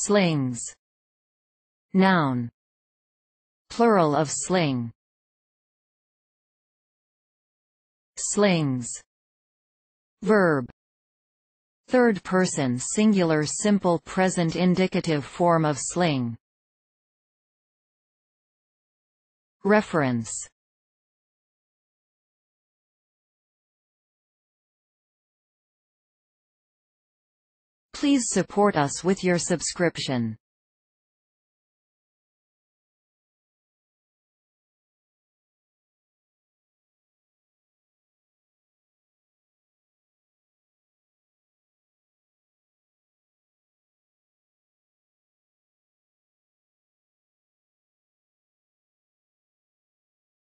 Slings. Noun. Plural of sling. Slings. Verb. Third person singular simple present indicative form of sling. Reference. Please support us with your subscription.